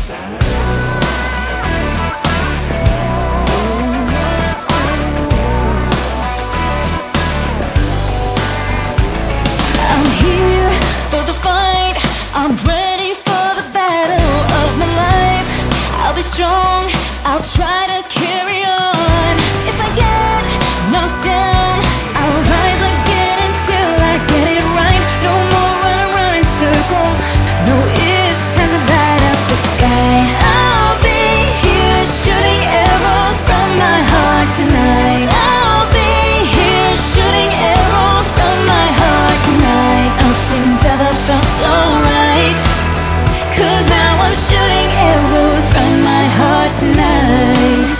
I'm here for the fight. I'm ready for the battle of my life. I'll be strong, I'll try to carry on. If I get knocked down, I'll rise again until I get it right. No more running around in circles. No, it's time to light up the sky. I'll be here shooting arrows from my heart tonight. I'll be here shooting arrows from my heart tonight. Nothing's ever felt so right, 'cause now I'm shooting arrows from my heart tonight.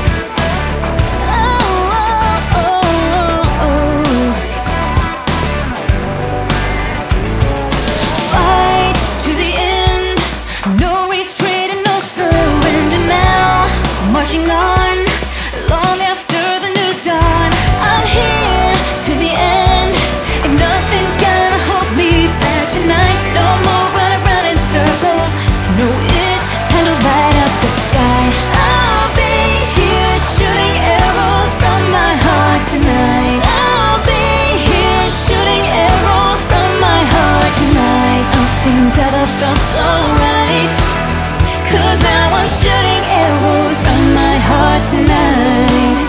Fight to the end, no retreat and no surrender now. Marching on, long after the new dawn. I'm here to the end, and nothing's gonna hold me back tonight. No more running around in circles. No, it's time to light up the sky. I'll be here shooting arrows from my heart tonight. I'll be here shooting arrows from my heart tonight. Nothing's ever felt so right, 'cause now I'm shooting arrows from my heart tonight.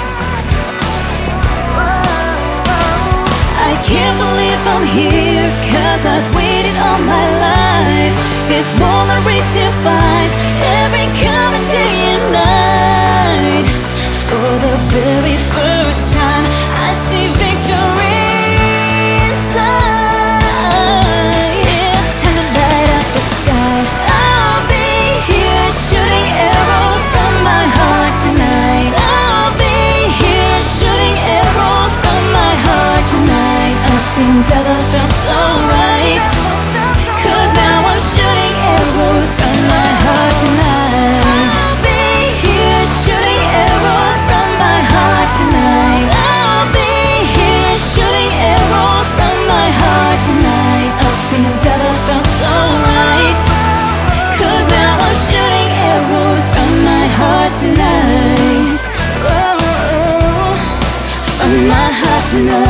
I can't believe I'm here, 'cause I've waited all my life. This moment redefines every coming day and night. For the very first time, I see victory inside. It's time to light up the sky. I'll be here shooting arrows from my heart tonight. I'll be here shooting arrows from my heart tonight. Nothing's ever felt so right, 'cause now I'm shooting arrows from my heart tonight. I'll be here shooting arrows from my heart tonight. I'll be here shooting arrows from my heart tonight. Nothing's ever felt so right, 'cause now I'm shooting arrows from my heart tonight. Oh, from my heart tonight.